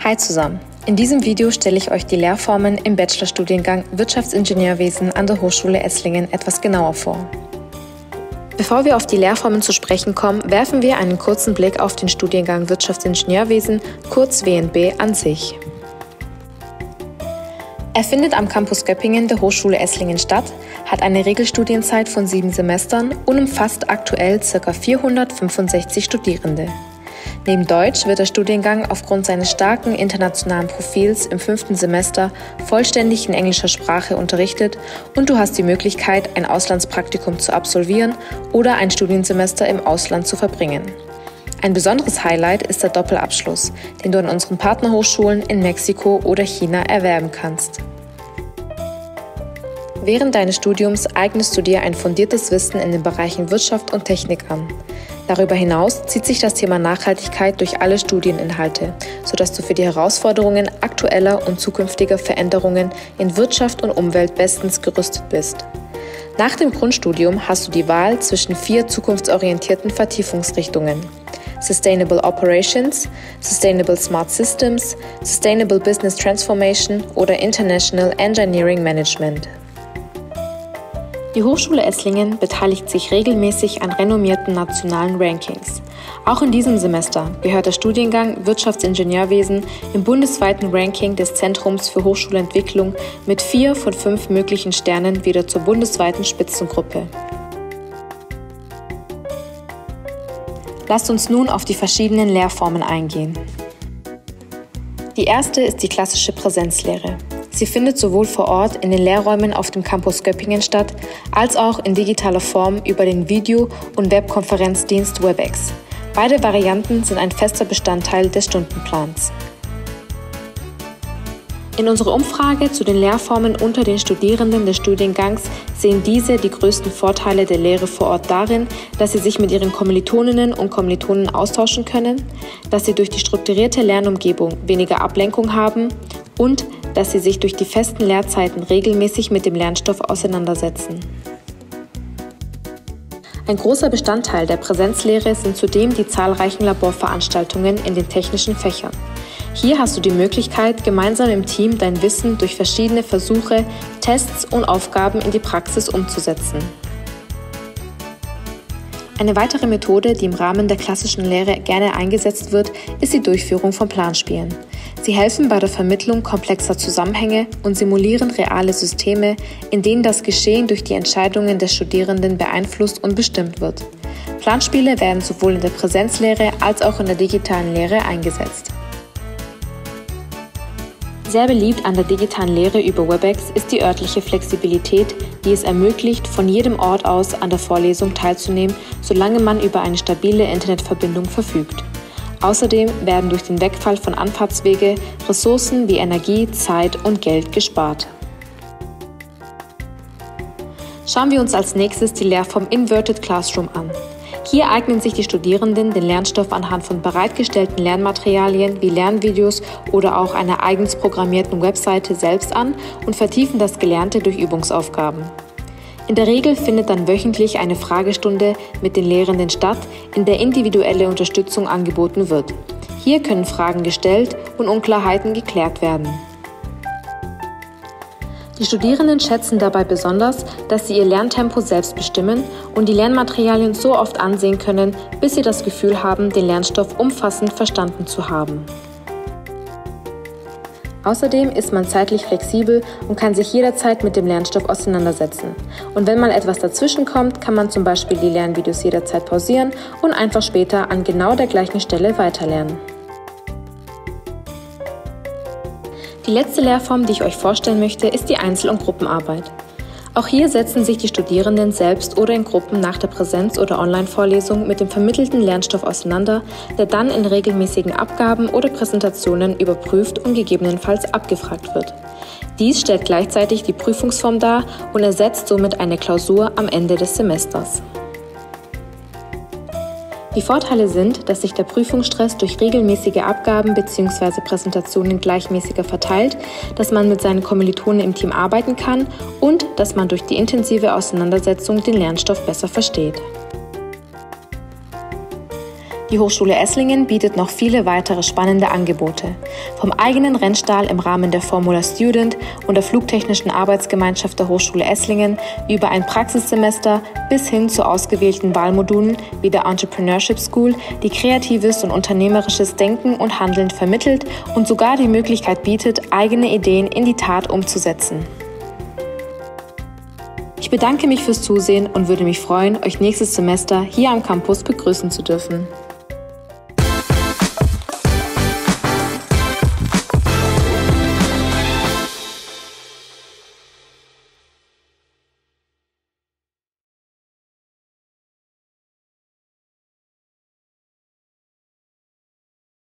Hi zusammen! In diesem Video stelle ich euch die Lehrformen im Bachelorstudiengang Wirtschaftsingenieurwesen an der Hochschule Esslingen etwas genauer vor. Bevor wir auf die Lehrformen zu sprechen kommen, werfen wir einen kurzen Blick auf den Studiengang Wirtschaftsingenieurwesen, kurz WNB, an sich. Er findet am Campus Göppingen der Hochschule Esslingen statt, hat eine Regelstudienzeit von 7 Semestern und umfasst aktuell ca. 465 Studierende. Neben Deutsch wird der Studiengang aufgrund seines starken internationalen Profils im 5. Semester vollständig in englischer Sprache unterrichtet und du hast die Möglichkeit, ein Auslandspraktikum zu absolvieren oder ein Studiensemester im Ausland zu verbringen. Ein besonderes Highlight ist der Doppelabschluss, den du an unseren Partnerhochschulen in Mexiko oder China erwerben kannst. Während deines Studiums eignest du dir ein fundiertes Wissen in den Bereichen Wirtschaft und Technik an. Darüber hinaus zieht sich das Thema Nachhaltigkeit durch alle Studieninhalte, sodass du für die Herausforderungen aktueller und zukünftiger Veränderungen in Wirtschaft und Umwelt bestens gerüstet bist. Nach dem Grundstudium hast du die Wahl zwischen 4 zukunftsorientierten Vertiefungsrichtungen: Sustainable Operations, Sustainable Smart Systems, Sustainable Business Transformation oder International Engineering Management. Die Hochschule Esslingen beteiligt sich regelmäßig an renommierten nationalen Rankings. Auch in diesem Semester gehört der Studiengang Wirtschaftsingenieurwesen im bundesweiten Ranking des Zentrums für Hochschulentwicklung mit 4 von 5 möglichen Sternen wieder zur bundesweiten Spitzengruppe. Lasst uns nun auf die verschiedenen Lehrformen eingehen. Die erste ist die klassische Präsenzlehre. Sie findet sowohl vor Ort in den Lehrräumen auf dem Campus Göppingen statt, als auch in digitaler Form über den Video- und Webkonferenzdienst Webex. Beide Varianten sind ein fester Bestandteil des Stundenplans. In unserer Umfrage zu den Lehrformen unter den Studierenden des Studiengangs sehen diese die größten Vorteile der Lehre vor Ort darin, dass sie sich mit ihren Kommilitoninnen und Kommilitonen austauschen können, dass sie durch die strukturierte Lernumgebung weniger Ablenkung haben und dass sie sich durch die festen Lehrzeiten regelmäßig mit dem Lernstoff auseinandersetzen. Ein großer Bestandteil der Präsenzlehre sind zudem die zahlreichen Laborveranstaltungen in den technischen Fächern. Hier hast du die Möglichkeit, gemeinsam im Team dein Wissen durch verschiedene Versuche, Tests und Aufgaben in die Praxis umzusetzen. Eine weitere Methode, die im Rahmen der klassischen Lehre gerne eingesetzt wird, ist die Durchführung von Planspielen. Sie helfen bei der Vermittlung komplexer Zusammenhänge und simulieren reale Systeme, in denen das Geschehen durch die Entscheidungen des Studierenden beeinflusst und bestimmt wird. Planspiele werden sowohl in der Präsenzlehre als auch in der digitalen Lehre eingesetzt. Sehr beliebt an der digitalen Lehre über Webex ist die örtliche Flexibilität, die es ermöglicht, von jedem Ort aus an der Vorlesung teilzunehmen, solange man über eine stabile Internetverbindung verfügt. Außerdem werden durch den Wegfall von Anfahrtswege Ressourcen wie Energie, Zeit und Geld gespart. Schauen wir uns als nächstes die Lehrform Inverted Classroom an. Hier eignen sich die Studierenden den Lernstoff anhand von bereitgestellten Lernmaterialien wie Lernvideos oder auch einer eigens programmierten Webseite selbst an und vertiefen das Gelernte durch Übungsaufgaben. In der Regel findet dann wöchentlich eine Fragestunde mit den Lehrenden statt, in der individuelle Unterstützung angeboten wird. Hier können Fragen gestellt und Unklarheiten geklärt werden. Die Studierenden schätzen dabei besonders, dass sie ihr Lerntempo selbst bestimmen und die Lernmaterialien so oft ansehen können, bis sie das Gefühl haben, den Lernstoff umfassend verstanden zu haben. Außerdem ist man zeitlich flexibel und kann sich jederzeit mit dem Lernstoff auseinandersetzen. Und wenn mal etwas dazwischen kommt, kann man zum Beispiel die Lernvideos jederzeit pausieren und einfach später an genau der gleichen Stelle weiterlernen. Die letzte Lehrform, die ich euch vorstellen möchte, ist die Einzel- und Gruppenarbeit. Auch hier setzen sich die Studierenden selbst oder in Gruppen nach der Präsenz- oder Online-Vorlesung mit dem vermittelten Lernstoff auseinander, der dann in regelmäßigen Abgaben oder Präsentationen überprüft und gegebenenfalls abgefragt wird. Dies stellt gleichzeitig die Prüfungsform dar und ersetzt somit eine Klausur am Ende des Semesters. Die Vorteile sind, dass sich der Prüfungsstress durch regelmäßige Abgaben bzw. Präsentationen gleichmäßiger verteilt, dass man mit seinen Kommilitonen im Team arbeiten kann und dass man durch die intensive Auseinandersetzung den Lernstoff besser versteht. Die Hochschule Esslingen bietet noch viele weitere spannende Angebote. Vom eigenen Rennstall im Rahmen der Formula Student und der Flugtechnischen Arbeitsgemeinschaft der Hochschule Esslingen über ein Praxissemester bis hin zu ausgewählten Wahlmodulen wie der Entrepreneurship School, die kreatives und unternehmerisches Denken und Handeln vermittelt und sogar die Möglichkeit bietet, eigene Ideen in die Tat umzusetzen. Ich bedanke mich fürs Zusehen und würde mich freuen, euch nächstes Semester hier am Campus begrüßen zu dürfen.